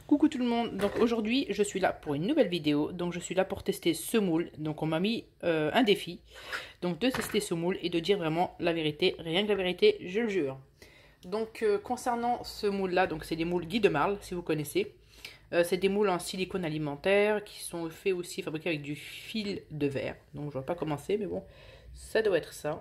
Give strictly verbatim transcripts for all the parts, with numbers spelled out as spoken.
Coucou tout le monde, donc aujourd'hui je suis là pour une nouvelle vidéo, donc je suis là pour tester ce moule, donc on m'a mis euh, un défi, donc de tester ce moule et de dire vraiment la vérité, rien que la vérité, je le jure. Donc euh, concernant ce moule là, donc c'est des moules Guy de Marle si vous connaissez, euh, c'est des moules en silicone alimentaire qui sont faits aussi, fabriqués avec du fil de verre, donc je vois pas comment c'est mais bon, ça doit être ça.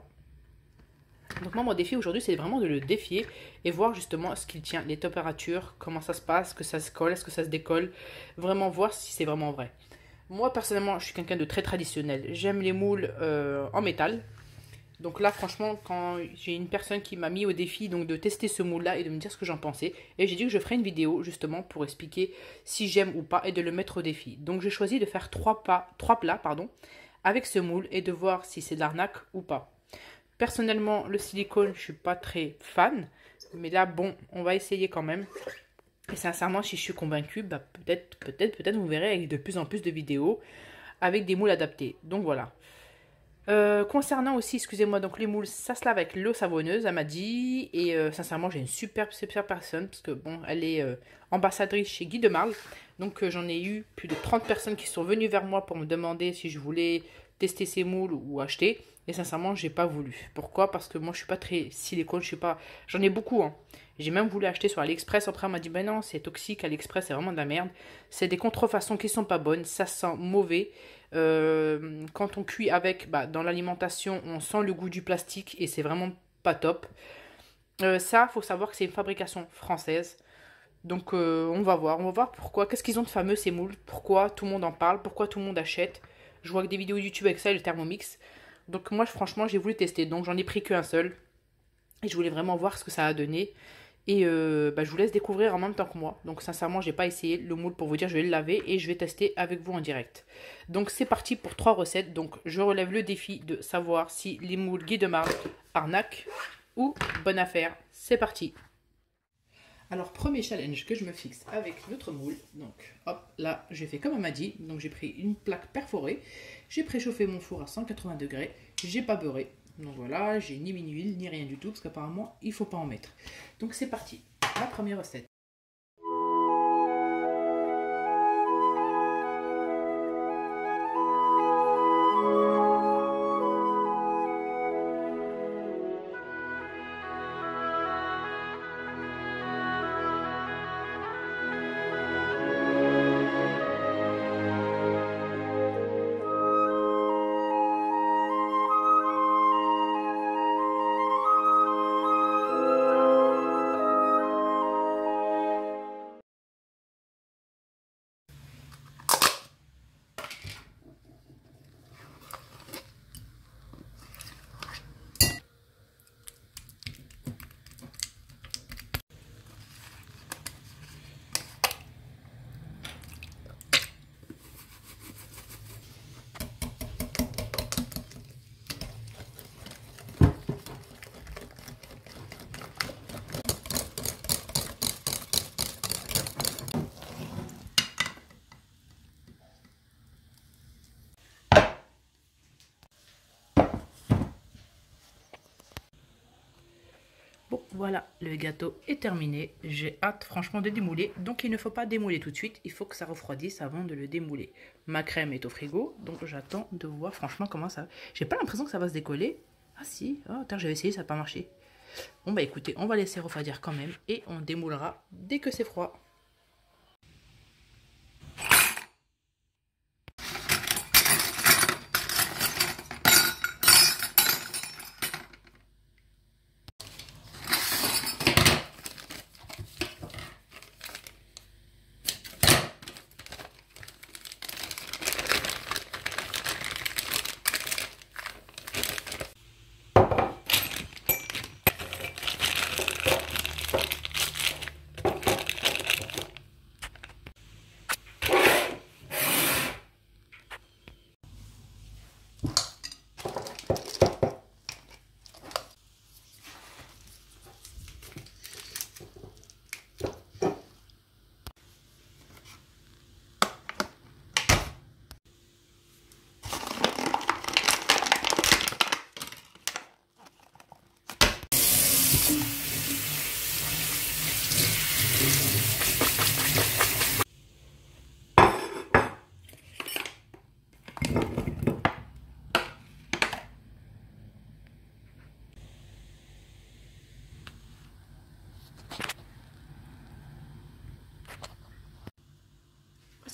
Donc moi mon défi aujourd'hui c'est vraiment de le défier et voir justement ce qu'il tient, les températures, comment ça se passe, que ça se colle, est-ce que ça se décolle, vraiment voir si c'est vraiment vrai. Moi personnellement je suis quelqu'un de très traditionnel, j'aime les moules euh, en métal. Donc là franchement quand j'ai une personne qui m'a mis au défi donc de tester ce moule là et de me dire ce que j'en pensais, et j'ai dit que je ferais une vidéo justement pour expliquer si j'aime ou pas et de le mettre au défi. Donc j'ai choisi de faire trois, pas, trois plats pardon, avec ce moule et de voir si c'est de l'arnaque ou pas. Personnellement, le silicone, je suis pas très fan. Mais là, bon, on va essayer quand même. Et sincèrement, si je suis convaincue, bah, peut-être, peut-être, peut-être, vous verrez avec de plus en plus de vidéos avec des moules adaptés. Donc voilà. Euh, concernant aussi, excusez-moi, donc les moules, ça se lave avec l'eau savonneuse, elle m'a dit. Et euh, sincèrement, j'ai une super, super personne. Parce que bon, elle est euh, ambassadrice chez Guy de Marle. Donc euh, j'en ai eu plus de trente personnes qui sont venues vers moi pour me demander si je voulais tester ces moules ou acheter. Et sincèrement, j'ai pas voulu. Pourquoi? Parce que moi, je suis pas très silicone, je suis pas... J'en ai beaucoup, hein. J'ai même voulu acheter sur AliExpress. Après, on m'a dit, ben non, c'est toxique, AliExpress, c'est vraiment de la merde. C'est des contrefaçons qui sont pas bonnes, ça sent mauvais. Euh, quand on cuit avec, bah, dans l'alimentation, on sent le goût du plastique et c'est vraiment pas top. Euh, ça, faut savoir que c'est une fabrication française. Donc, euh, on va voir, on va voir pourquoi. Qu'est-ce qu'ils ont de fameux, ces moules? Pourquoi tout le monde en parle? Pourquoi tout le monde achète? Je vois que des vidéos YouTube avec ça et le Thermomix. Donc moi, franchement, j'ai voulu tester. Donc j'en ai pris qu'un seul. Et je voulais vraiment voir ce que ça a donné. Et euh, bah, je vous laisse découvrir en même temps que moi. Donc sincèrement, j'ai pas essayé le moule pour vous dire. Je vais le laver et je vais tester avec vous en direct. Donc c'est parti pour trois recettes. Donc je relève le défi de savoir si les moules Guy de Marle arnaque ou bonne affaire. C'est parti. Alors premier challenge que je me fixe avec notre moule. Donc hop, là j'ai fait comme elle m'a dit. Donc j'ai pris une plaque perforée. J'ai préchauffé mon four à cent quatre-vingts degrés. J'ai pas beurré. Donc voilà, j'ai ni mini huile ni rien du tout parce qu'apparemment il faut pas en mettre. Donc c'est parti. La première recette. Bon, voilà, le gâteau est terminé. J'ai hâte franchement de démouler. Donc il ne faut pas démouler tout de suite. Il faut que ça refroidisse avant de le démouler. Ma crème est au frigo. Donc j'attends de voir franchement comment ça... J'ai pas l'impression que ça va se décoller. Ah si, oh, attends, j'avais essayé, ça n'a pas marché. Bon bah écoutez, on va laisser refroidir quand même. Et on démoulera dès que c'est froid.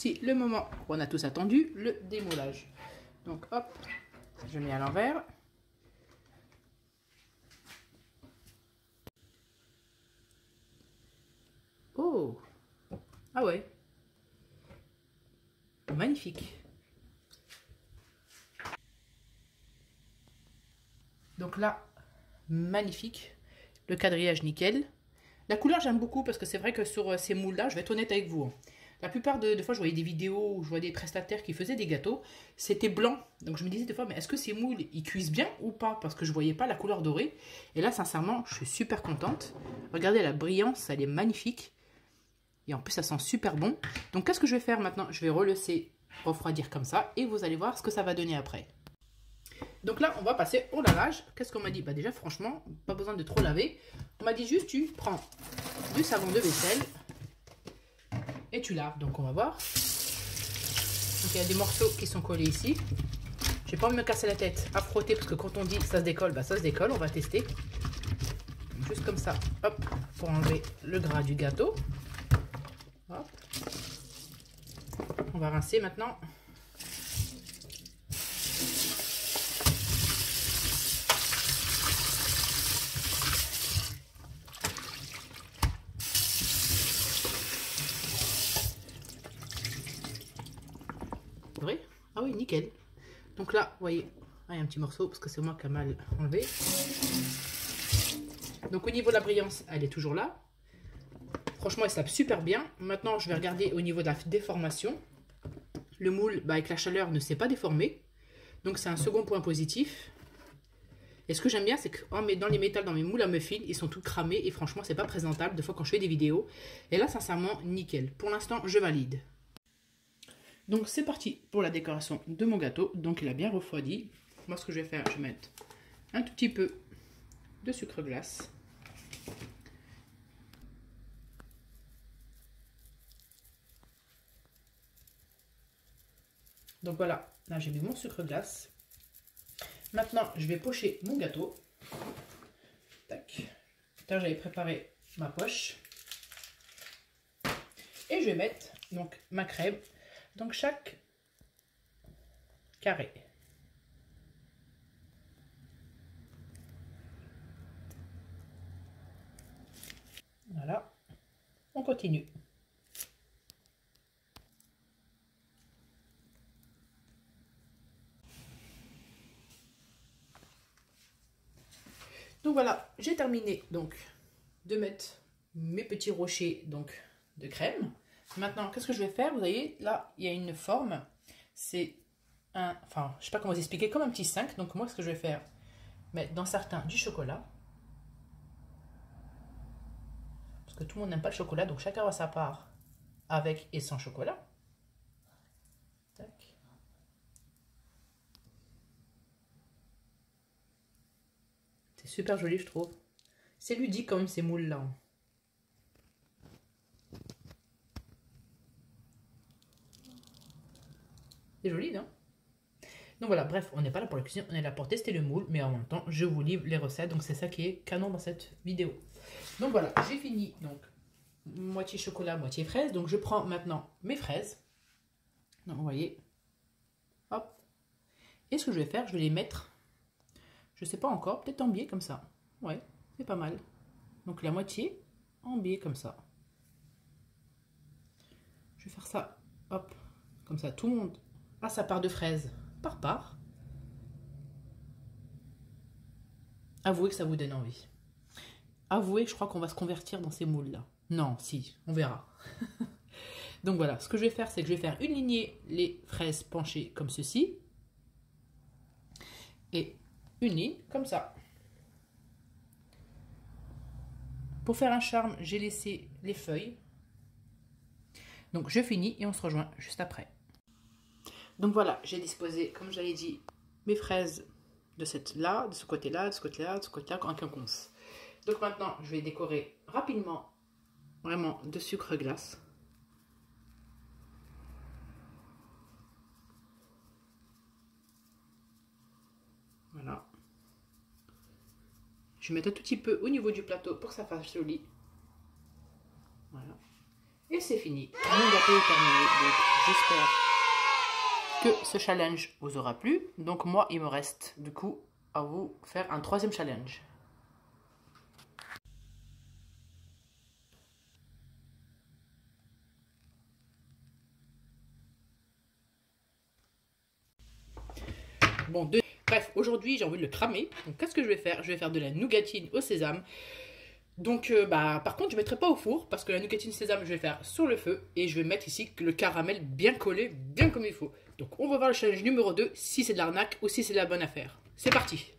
voici le moment qu'on a tous attendu, le démoulage. Donc hop, je mets à l'envers. Oh, ah ouais, magnifique. Donc là, magnifique, le quadrillage nickel. La couleur j'aime beaucoup parce que c'est vrai que sur ces moules là, je vais être honnête avec vous, la plupart de, de fois je voyais des vidéos où je voyais des prestataires qui faisaient des gâteaux, c'était blanc. Donc je me disais des fois, mais est-ce que ces moules ils cuisent bien ou pas? Parce que je voyais pas la couleur dorée. Et là sincèrement, je suis super contente. Regardez la brillance, elle est magnifique. Et en plus ça sent super bon. Donc qu'est-ce que je vais faire maintenant? Je vais relaisser refroidir comme ça et vous allez voir ce que ça va donner après. Donc là, on va passer au lavage. Qu'est-ce qu'on m'a dit? Bah déjà, franchement, pas besoin de trop laver. On m'a dit juste, tu prends du savon de vaisselle et tu laves. Donc on va voir. Donc il y a des morceaux qui sont collés ici. Je n'ai pas envie de me casser la tête à frotter parce que quand on dit ça se décolle, bah ça se décolle. On va tester. Donc, juste comme ça, hop, pour enlever le gras du gâteau. Hop. On va rincer maintenant. Vrai? Ah oui, nickel. Donc là, vous voyez, ah, il y a un petit morceau parce que c'est moi qui ai mal enlevé. Donc au niveau de la brillance, elle est toujours là. Franchement, elle se tape super bien. Maintenant, je vais regarder au niveau de la déformation. Le moule, bah, avec la chaleur, ne s'est pas déformé. Donc c'est un second point positif. Et ce que j'aime bien, c'est que oh, mais dans les métals, dans mes moules à muffins, ils sont tous cramés. Et franchement, c'est pas présentable des fois quand je fais des vidéos. Et là, sincèrement, nickel. Pour l'instant, je valide. Donc c'est parti pour la décoration de mon gâteau. Donc il a bien refroidi. Moi ce que je vais faire, je vais mettre un tout petit peu de sucre glace. Donc voilà, là j'ai mis mon sucre glace. Maintenant je vais pocher mon gâteau. Tac. Là j'avais préparé ma poche. Et je vais mettre donc ma crème. Donc chaque carré. Voilà. On continue. Donc voilà, j'ai terminé donc de mettre mes petits rochers donc de crème. Maintenant, qu'est-ce que je vais faire? Vous voyez, là, il y a une forme. C'est un... Enfin, je sais pas comment vous expliquer, comme un petit cinq. Donc, moi, ce que je vais faire, mettre dans certains du chocolat. Parce que tout le monde n'aime pas le chocolat. Donc, chacun a sa part avec et sans chocolat. Tac. C'est super joli, je trouve. C'est ludique, quand même, ces moules-là. C'est joli, non? Donc voilà, bref, on n'est pas là pour la cuisine, on est là pour tester le moule, mais en même temps, je vous livre les recettes, donc c'est ça qui est canon dans cette vidéo. Donc voilà, j'ai fini, donc, moitié chocolat, moitié fraise, donc je prends maintenant mes fraises. Donc vous voyez, hop. Et ce que je vais faire, je vais les mettre, je sais pas encore, peut-être en biais comme ça. Ouais, c'est pas mal. Donc la moitié en biais comme ça. Je vais faire ça, hop, comme ça, tout le monde a sa part de fraises par part. Avouez que ça vous donne envie. Avouez que je crois qu'on va se convertir dans ces moules-là. Non, si, on verra. Donc voilà, ce que je vais faire, c'est que je vais faire une lignée les fraises penchées comme ceci. Et une ligne comme ça. Pour faire un charme, j'ai laissé les feuilles. Donc je finis et on se rejoint juste après. Donc voilà, j'ai disposé, comme j'avais dit, mes fraises de cette là, de ce côté-là, de ce côté-là, de ce côté-là, en quinconce. Donc maintenant, je vais décorer rapidement, vraiment, de sucre glace. Voilà. Je vais mettre un tout petit peu au niveau du plateau pour que ça fasse joli. Voilà. Et c'est fini. Mon gâteau est terminé. Donc j'espère que ce challenge vous aura plu. Donc moi, il me reste du coup à vous faire un troisième challenge. Bon, deux... Bref, aujourd'hui j'ai envie de le cramer. Donc qu'est-ce que je vais faire? Je vais faire de la nougatine au sésame. Donc euh, bah par contre je ne mettrai pas au four parce que la nougatine sésame je vais faire sur le feu et je vais mettre ici le caramel bien collé, bien comme il faut. Donc on va voir le challenge numéro deux si c'est de l'arnaque ou si c'est de la bonne affaire. C'est parti.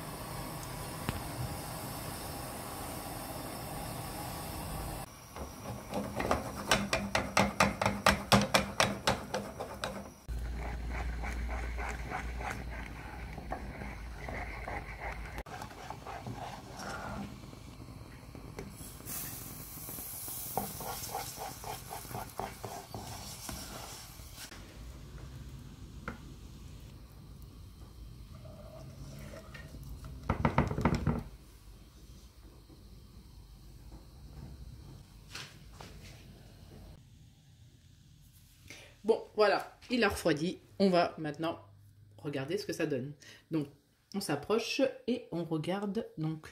Bon, voilà, il a refroidi. On va maintenant regarder ce que ça donne. Donc, on s'approche et on regarde. Donc,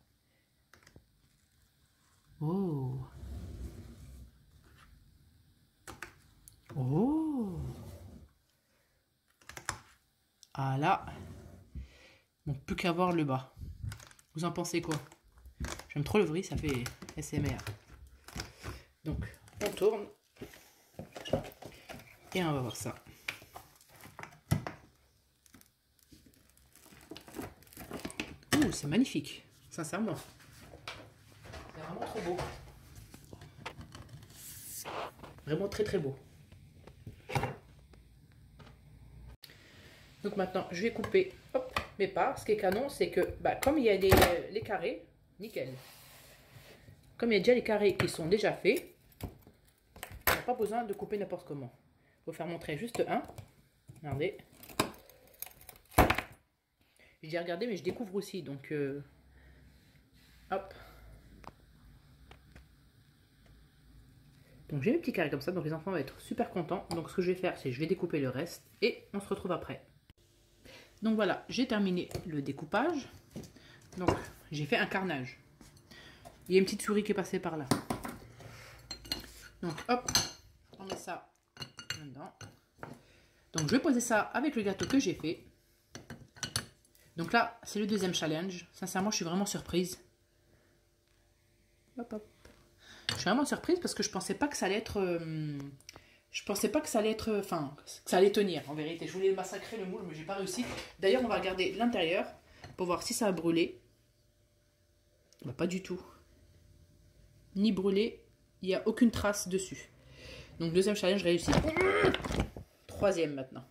oh, oh, ah là, bon, plus qu'à voir le bas. Vous en pensez quoi? J'aime trop le bruit, ça fait S M R. Donc, on tourne. Et on va voir ça. Ouh, c'est magnifique, sincèrement. C'est vraiment trop beau. Vraiment très très beau. Donc maintenant, je vais couper hop, mes parts. Ce qui est canon, c'est que bah, comme il y a des, les carrés, nickel. Comme il y a déjà les carrés qui sont déjà faits, on n'a pas besoin de couper n'importe comment. Il faut faire montrer juste un. Regardez. Je dis regardez, mais je découvre aussi. Donc, euh, hop. Donc, j'ai mes petits carrés comme ça. Donc, les enfants vont être super contents. Donc, ce que je vais faire, c'est je vais découper le reste. Et on se retrouve après. Donc, voilà. J'ai terminé le découpage. Donc, j'ai fait un carnage. Il y a une petite souris qui est passée par là. Donc, hop. On met ça dedans. Donc je vais poser ça avec le gâteau que j'ai fait. Donc là c'est le deuxième challenge. Sincèrement je suis vraiment surprise. Hop, hop. Je suis vraiment surprise parce que je pensais pas que ça allait être euh, je pensais pas que ça allait être enfin que ça allait tenir en vérité. Je voulais massacrer le moule mais j'ai pas réussi. D'ailleurs on va regarder l'intérieur pour voir si ça a brûlé. Bah, pas du tout. Ni brûlé, il n'y a aucune trace dessus. Donc deuxième challenge réussi. Troisième maintenant.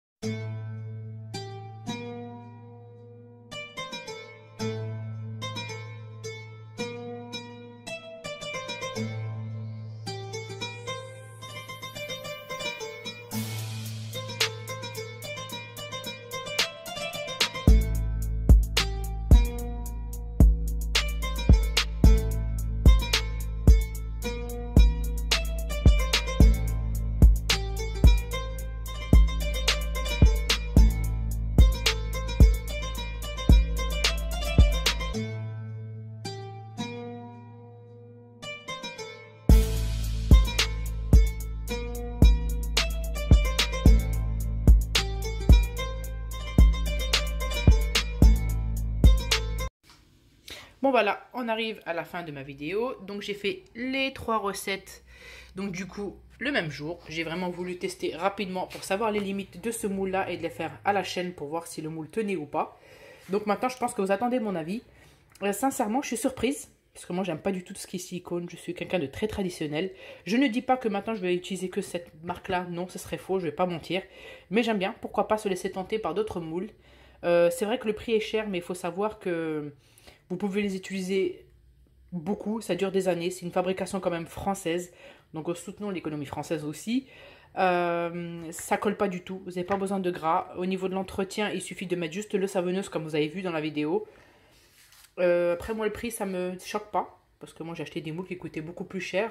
Bon voilà, on arrive à la fin de ma vidéo. Donc j'ai fait les trois recettes. Donc du coup, le même jour. J'ai vraiment voulu tester rapidement pour savoir les limites de ce moule-là et de les faire à la chaîne pour voir si le moule tenait ou pas. Donc maintenant, je pense que vous attendez mon avis. Euh, sincèrement, je suis surprise. Parce que moi, j'aime pas du tout ce qui est silicone. Je suis quelqu'un de très traditionnel. Je ne dis pas que maintenant, je vais utiliser que cette marque-là. Non, ce serait faux, je vais pas mentir. Mais j'aime bien. Pourquoi pas se laisser tenter par d'autres moules. Euh, c'est vrai que le prix est cher, mais il faut savoir que vous pouvez les utiliser beaucoup, ça dure des années, c'est une fabrication quand même française, donc soutenons l'économie française aussi. Euh, ça colle pas du tout, vous n'avez pas besoin de gras. Au niveau de l'entretien, il suffit de mettre juste le savonneuse comme vous avez vu dans la vidéo. Euh, après moi le prix ça me choque pas, parce que moi j'ai acheté des moules qui coûtaient beaucoup plus cher.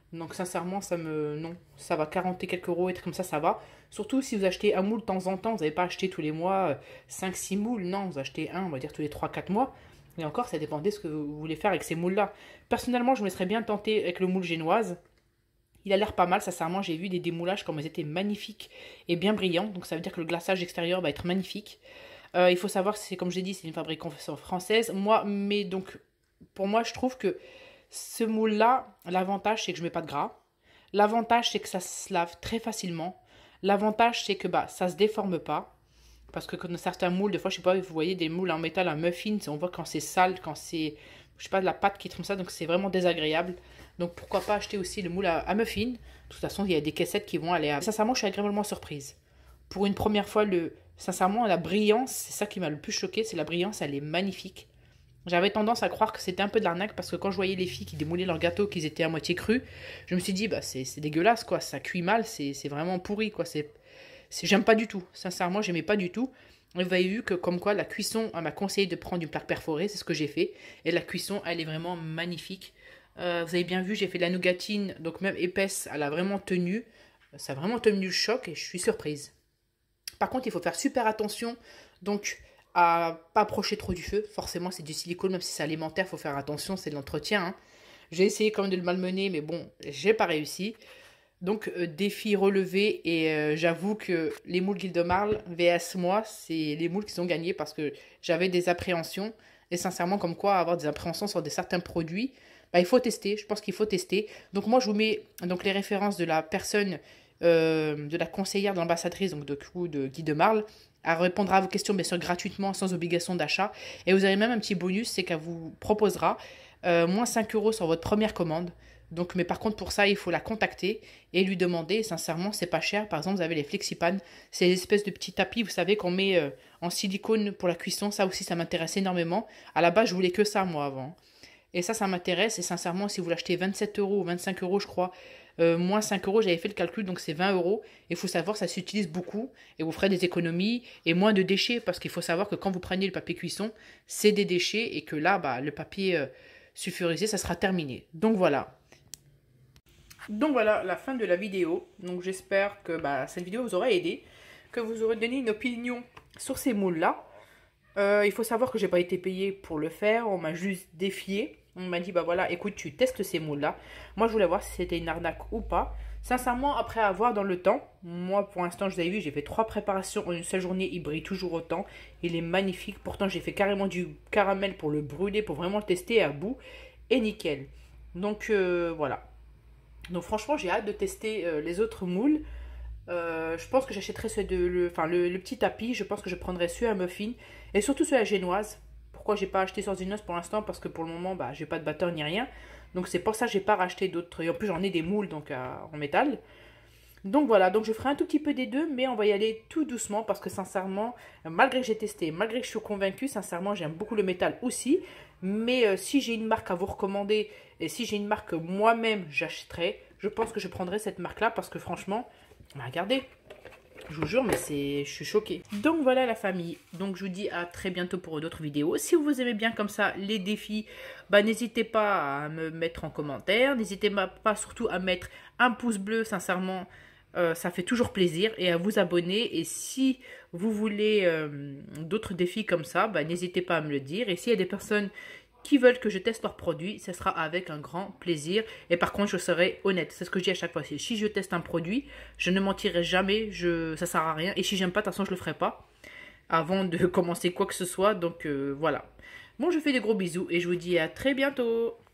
Donc sincèrement, ça me... Non, ça va, quarante et quelques euros, être comme ça, ça va. Surtout si vous achetez un moule de temps en temps, vous n'avez pas acheté tous les mois cinq six moules, non, vous achetez un, on va dire tous les trois quatre mois. Et encore, ça dépendait de ce que vous voulez faire avec ces moules-là. Personnellement, je me serais bien tenté avec le moule génoise. Il a l'air pas mal, sincèrement, j'ai vu des démoulages comme ils étaient magnifiques et bien brillants. Donc ça veut dire que le glaçage extérieur va être magnifique. Euh, il faut savoir, c'est comme j'ai dit, c'est une fabricante française. Moi, mais donc, pour moi, je trouve que ce moule-là, l'avantage, c'est que je mets pas de gras. L'avantage, c'est que ça se lave très facilement. L'avantage, c'est que bah, ça se déforme pas. Parce que dans certains moules, des fois, je sais pas, vous voyez des moules en métal, un muffin, on voit quand c'est sale, quand c'est, je sais pas, de la pâte qui est comme ça, donc c'est vraiment désagréable. Donc pourquoi pas acheter aussi le moule à, à muffin. De toute façon, il y a des caissettes qui vont aller à... Sincèrement, je suis agréablement surprise. Pour une première fois, le... sincèrement, la brillance, c'est ça qui m'a le plus choqué, c'est la brillance, elle est magnifique. J'avais tendance à croire que c'était un peu de l'arnaque parce que quand je voyais les filles qui démoulaient leur gâteau, qu'ils étaient à moitié crus, je me suis dit, bah c'est dégueulasse, quoi, ça cuit mal, c'est vraiment pourri, quoi, c'est... J'aime pas du tout, sincèrement, j'aimais pas du tout. Vous avez vu que comme quoi la cuisson, elle m'a conseillé de prendre une plaque perforée, c'est ce que j'ai fait. Et la cuisson, elle est vraiment magnifique. Euh, vous avez bien vu, j'ai fait de la nougatine, donc même épaisse, elle a vraiment tenu. Ça a vraiment tenu le choc et je suis surprise. Par contre, il faut faire super attention, donc à pas approcher trop du feu. Forcément, c'est du silicone, même si c'est alimentaire, il faut faire attention, c'est de l'entretien. Hein. J'ai essayé quand même de le malmener, mais bon, j'ai pas réussi. Donc, euh, défi relevé, et euh, j'avoue que les moules Guildemarle vs moi, c'est les moules qui ont gagné parce que j'avais des appréhensions. Et sincèrement, comme quoi avoir des appréhensions sur des certains produits, bah, il faut tester, je pense qu'il faut tester. Donc moi, je vous mets donc, les références de la personne, euh, de la conseillère, de l'ambassadrice, donc de, de Guildemarle. Elle répondra à vos questions, bien sûr, gratuitement, sans obligation d'achat. Et vous avez même un petit bonus, c'est qu'elle vous proposera euh, moins cinq euros sur votre première commande. Donc, mais par contre, pour ça, il faut la contacter et lui demander. Sincèrement, c'est pas cher. Par exemple, vous avez les Flexipan. C'est des espèces de petits tapis, vous savez, qu'on met euh, en silicone pour la cuisson. Ça aussi, ça m'intéresse énormément. À la base, je voulais que ça, moi, avant. Et ça, ça m'intéresse. Et sincèrement, si vous l'achetez vingt-sept euros ou vingt-cinq euros, je crois, euh, moins cinq euros, j'avais fait le calcul, donc c'est vingt euros. Il faut savoir, ça s'utilise beaucoup. Et vous ferez des économies et moins de déchets. Parce qu'il faut savoir que quand vous prenez le papier cuisson, c'est des déchets. Et que là, bah, le papier euh, sulfurisé, ça sera terminé. Donc voilà. Donc voilà la fin de la vidéo. Donc j'espère que bah, cette vidéo vous aura aidé, que vous aurez donné une opinion sur ces moules là. Euh, il faut savoir que j'ai pas été payée pour le faire, on m'a juste défié. On m'a dit bah voilà, écoute, tu testes ces moules là. Moi je voulais voir si c'était une arnaque ou pas. Sincèrement, après avoir dans le temps, moi pour l'instant, je vous avez vu, j'ai fait trois préparations en une seule journée, il brille toujours autant. Il est magnifique, pourtant j'ai fait carrément du caramel pour le brûler, pour vraiment le tester à bout. Et nickel. Donc euh, voilà. Donc franchement, j'ai hâte de tester euh, les autres moules. Euh, je pense que j'achèterai ce de, le, enfin, le, le petit tapis. Je pense que je prendrai celui à muffin. Et surtout celui à génoise. Pourquoi j'ai pas acheté sur Zinos pour l'instant? Parce que pour le moment, bah, j'ai pas de batteur ni rien. Donc c'est pour ça que j'ai pas racheté d'autres. Et en plus, j'en ai des moules donc, à, en métal. Donc voilà, donc je ferai un tout petit peu des deux, mais on va y aller tout doucement parce que sincèrement, malgré que j'ai testé, malgré que je suis convaincue, sincèrement, j'aime beaucoup le métal aussi. Mais euh, si j'ai une marque à vous recommander et si j'ai une marque que moi-même j'achèterai, je pense que je prendrai cette marque-là parce que franchement, bah, regardez, je vous jure, mais c'est, je suis choquée. Donc voilà la famille, donc je vous dis à très bientôt pour d'autres vidéos. Si vous aimez bien comme ça les défis, bah, n'hésitez pas à me mettre en commentaire, n'hésitez pas surtout à mettre un pouce bleu, sincèrement. Euh, ça fait toujours plaisir et à vous abonner. Et si vous voulez euh, d'autres défis comme ça, bah, n'hésitez pas à me le dire. Et s'il y a des personnes qui veulent que je teste leurs produits, ce sera avec un grand plaisir. Et par contre, je serai honnête. C'est ce que je dis à chaque fois. Si je teste un produit, je ne mentirai jamais. Je, ça ne sert à rien. Et si j'aime pas, de toute façon, je ne le ferai pas avant de commencer quoi que ce soit. Donc euh, voilà. Bon, je fais des gros bisous et je vous dis à très bientôt.